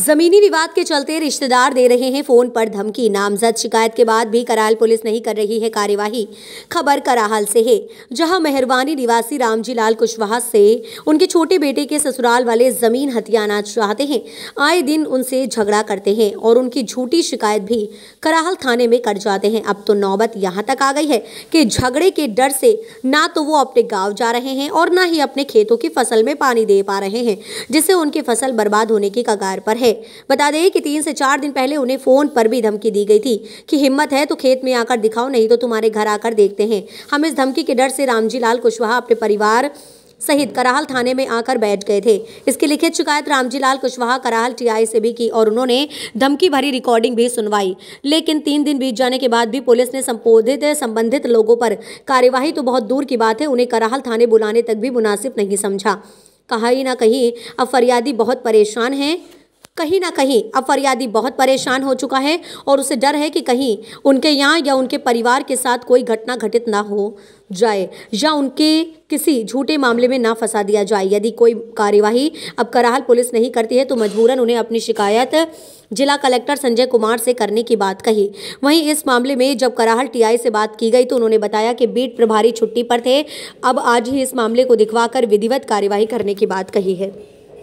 जमीनी विवाद के चलते रिश्तेदार दे रहे हैं फोन पर धमकी। नामजद शिकायत के बाद भी कराहल पुलिस नहीं कर रही है कार्यवाही। खबर कराहल से है, जहां मेहरबानी निवासी रामजी लाल कुशवाहा से उनके छोटे बेटे के ससुराल वाले जमीन हथियाना चाहते हैं। आए दिन उनसे झगड़ा करते हैं और उनकी झूठी शिकायत भी कराहल थाने में कर जाते हैं। अब तो नौबत यहां तक आ गई है कि झगड़े के डर से ना तो वो अपने गाँव जा रहे हैं और ना ही अपने खेतों की फसल में पानी दे पा रहे हैं, जिससे उनकी फसल बर्बाद होने की कगार पर है। बता दें कि 3 से 4 दिन पहले उन्हें फोन पर भी धमकी दी गई थी कि हिम्मत है तो खेत में आकर दिखाओ, नहीं तो तुम्हारे घर आकर देखते हैं। हम इस धमकी के डर से रामजी लाल कुशवाहा अपने परिवार सहित कराहल थाने में आकर बैठ गए थे। इसकी लिखित शिकायत रामजी लाल कुशवाहा कराहल टीआई से भी की और उन्होंने धमकी भरी रिकॉर्डिंग भी सुनवाई। लेकिन 3 दिन बीत जाने के बाद भी पुलिस ने संबंधित लोगों पर कार्यवाही तो बहुत दूर की बात है, उन्हें कराहल थाने बुलाने तक भी मुनासिब नहीं समझा। कहीं ना कहीं अब फरियादी बहुत परेशान है, कहीं ना कहीं अब फरियादी बहुत परेशान हो चुका है और उसे डर है कि कहीं उनके यहाँ या उनके परिवार के साथ कोई घटना घटित ना हो जाए या उनके किसी झूठे मामले में ना फंसा दिया जाए। यदि कोई कार्यवाही अब कराहल पुलिस नहीं करती है तो मजबूरन उन्हें अपनी शिकायत जिला कलेक्टर संजय कुमार से करने की बात कही। वहीं इस मामले में जब कराहल टीआई से बात की गई तो उन्होंने बताया कि बीट प्रभारी छुट्टी पर थे, अब आज ही इस मामले को दिखवाकर विधिवत कार्यवाही करने की बात कही है।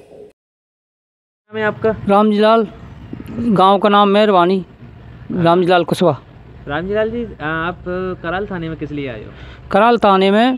मैं आपका रामजी लाल, गांव का नाम मेहरबानी, रामजी लाल कुशवाहा। रामजी लाल जी, आप कराहल थाने में किस लिए आए हो? कराहल थाने में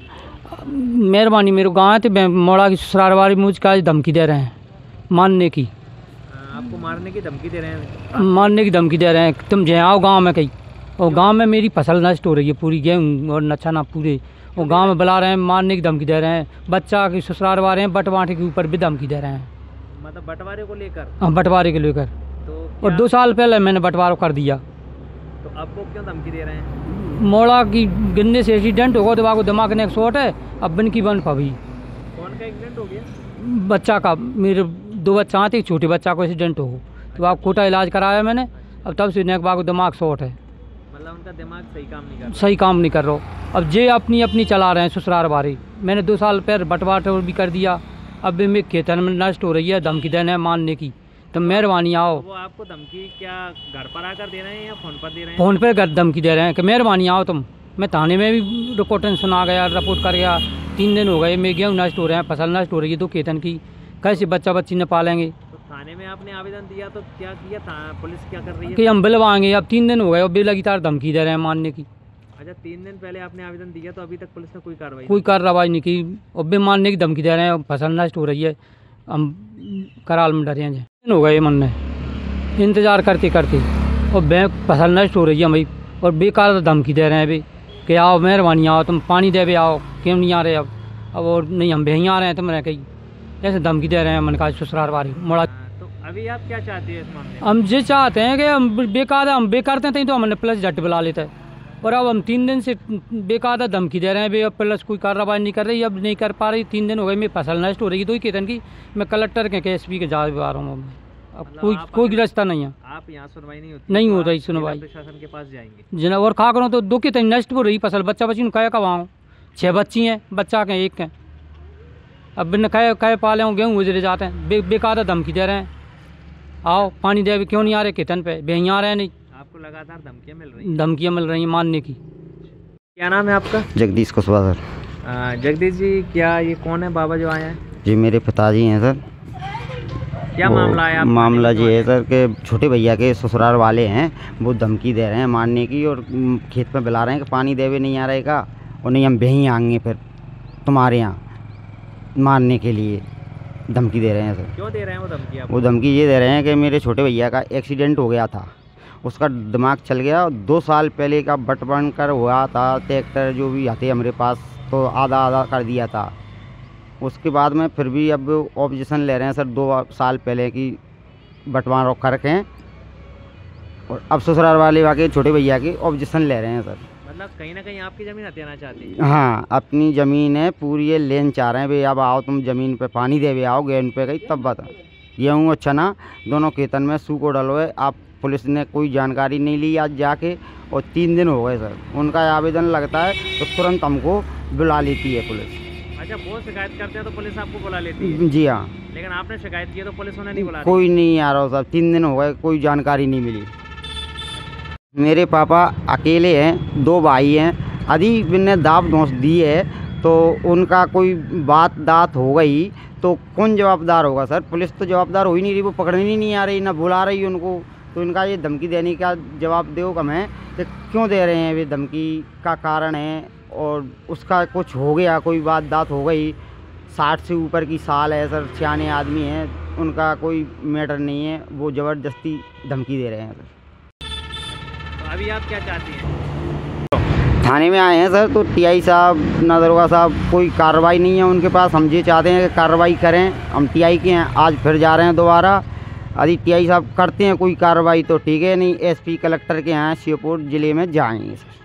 मेहरबानी मेरे गाँव थे, मोड़ा की ससुराल वाली मुझे धमकी दे रहे हैं मारने की। आपको मारने की धमकी दे रहे हैं? मारने की धमकी दे रहे हैं, तुम जहाँ आओ गाँव में कहीं। और गाँव में मेरी फसल नष्ट हो रही है, पूरी गेहूँ और नच्छा ना पूरे। और गाँव में बुला रहे हैं, मारने की धमकी दे रहे हैं। बच्चा की ससुराल वाले हैं, बंटवारे के ऊपर भी धमकी दे रहे हैं। मतलब बंटवारे को लेकर? हाँ, बंटवारे को लेकर। तो और 2 साल पहले मैंने बंटवारा कर दिया। तो आपको क्यों धमकी दे रहे हैं? मोड़ा की गिरने से एक्सीडेंट होगा तो आपको दिमाग में एक शॉट है, अब बन की बन पावी। कौन का एक्सीडेंट हो गया? बच्चा का, मेरे 2 बच्चा आते, एक छोटे बच्चा को एक्सीडेंट हो तो आप कोटा इलाज कराया मैंने, अब तब से नेक बाग दिमाग शॉट है। मतलब उनका दिमाग सही काम नहीं कर रहा। अब जे अपनी चला रहे हैं ससुराल वाले। मैंने 2 साल पहले बंटवारा भी कर दिया, अब भी मेरे खेतन में नष्ट हो रही है, धमकी देने मारने की। तो मेहरबानी आओ। वो आपको धमकी क्या घर पर आकर दे रहे हैं या फ़ोन पर दे रहे हैं? फ़ोन पर धमकी दे रहे हैं कि मेहरबानी आओ तुम। मैं थाने में भी रिपोर्ट सुना गया, रिपोर्ट कर गया। 3 दिन हो गए, मेरे गेहूँ नष्ट हो रहे हैं, फसल नष्ट हो रही है, तो खेतन की कैसे बच्चा बच्ची न पालेंगे। तो थाने में आपने आवेदन दिया तो क्या किया था? पुलिस क्या कर रही है कि हम बिलवाएंगे। अब 3 दिन हो गए और बेलगातार धमकी दे रहे हैं मारने की। अच्छा, 3 दिन पहले आपने आवेदन दिया तो अभी तक पुलिस ने कोई कार्रवाई नहीं की और बे मारने की धमकी दे रहे हैं, फसल नष्ट हो रही है। हम कराल में डरे हैं। 3 दिन हो गए मन में इंतज़ार करते करते, और बैंक फसल नष्ट हो रही है भाई, और बेकार धमकी दे रहे हैं भाई कि आओ मेहरबानी आओ, तुम पानी दे भी आओ, क्यों नहीं आ रहे अब और नहीं हम भैया आ रहे हैं, तुम रह कहीं ऐसे धमकी दे रहे हैं। मन का ससुराल वाली मोड़ा। तो अभी आप क्या चाहते हैं इस मामले में? हम ये चाहते हैं कि हम बेकार थे तो हमने प्लस झट बुला लेते हैं, और अब हम 3 दिन से बेकार धमकी दे रहे हैं। अब प्लस कोई कार्रवाई नहीं कर रही, अब नहीं कर पा रही। 3 दिन हो गए, मेरी फसल नष्ट हो रही है 2 खेतन की। मैं कलेक्टर के एसपी के जा रहा हूँ, अब कोई रास्ता नहीं है। आप यहाँ सुनवाई नहीं हो रही सुनवाई। प्रशासन के पास जाएंगे जना और खा करो तो 2 खेतन नष्ट हो रही फसल, बच्चा बच्ची कहे कमाऊँ। 6 बच्ची हैं, बच्चा के 1 हैं, अब बिन कहे पाले हूँ, गेहूँ गुजरे जाते हैं। बेकार धमकी दे रहे हैं, आओ पानी दे, क्यों नहीं आ रहे खेतन पे, भैया आ रहे हैं नहीं। आपको लगातार धमकियाँ मिल रही हैं मारने की। क्या नाम है आपका? जगदीश कुशवाहा सर। जगदीश जी, क्या ये कौन है बाबा जो आए हैं? जी मेरे पिताजी हैं सर। क्या मामला है? मामला ये है सर कि छोटे भैया के ससुराल वाले हैं, वो धमकी दे रहे हैं मारने की, और खेत में बुला रहे हैं कि पानी देवे नहीं आ रहेगा, और नहीं हम वहीं आएंगे फिर तुम्हारे यहाँ मारने के लिए धमकी दे रहे हैं सर। क्यों दे रहे हैं वो धमकी? वो धमकी ये दे रहे हैं कि मेरे छोटे भैया का एक्सीडेंट हो गया था, उसका दिमाग चल गया। 2 साल पहले का बंटवारा कर हुआ था, ट्रैक्टर जो भी आते हमारे पास तो आधा कर दिया था। उसके बाद में फिर भी अब ऑब्जेक्शन ले रहे हैं सर 2 साल पहले की बंटवारा कर रखे हैं, और अब ससुराल वाले वाके छोटे भैया के ऑब्जेक्शन ले रहे हैं सर। मतलब कहीं ना कहीं आपकी ज़मीन हथियाना चाहती है? हाँ, अपनी ज़मीन है पूरी, ये लेन चाह रहे हैं भाई। अब आओ तुम ज़मीन पे पानी दे भी आओ, गेहूँ पे गई तब बता। गेहूँ और चना दोनों खेतन में सूखो डलो है। आप पुलिस ने कोई जानकारी नहीं ली आज जाके, और 3 दिन हो गए सर। उनका आवेदन लगता है तो तुरंत हमको बुला लेती है पुलिस। अच्छा, वो शिकायत करते हैं तो पुलिस आपको बुला लेती है? जी हाँ। लेकिन आपने शिकायत की है तो पुलिस उन्हें नहीं बुला रही? कोई नहीं आ रहा साहब, 3 दिन हो गए, कोई जानकारी नहीं मिली। मेरे पापा अकेले हैं, 2 भाई हैं। यदि मैंने दाब दोष दी है तो उनका कोई बात दात हो गई तो कौन जवाबदार होगा सर? पुलिस तो जवाबदार हो ही नहीं रही, वो पकड़ने ही नहीं आ रही, ना बुला रही उनको। तो इनका ये धमकी देने का जवाब दो कम है कि क्यों दे रहे हैं, वे धमकी का कारण है। और उसका कुछ हो गया, कोई बात दात हो गई, 60 से ऊपर की साल है सर, सियाने आदमी हैं, उनका कोई मैटर नहीं है, वो ज़बरदस्ती धमकी दे रहे हैं सर। तो अभी आप क्या चाहती हैं? थाने में आए हैं सर, तो टीआई साहब ना दरोगा साहब कोई कार्रवाई नहीं है उनके पास। हम ये चाहते हैं कि कार्रवाई करें। हम टीआई के हैं, आज फिर जा रहे हैं दोबारा। यदि टीआई साहब करते हैं कोई कार्रवाई तो ठीक है, नहीं एसपी कलेक्टर के यहाँ श्योपुर ज़िले में जाएंगे सर।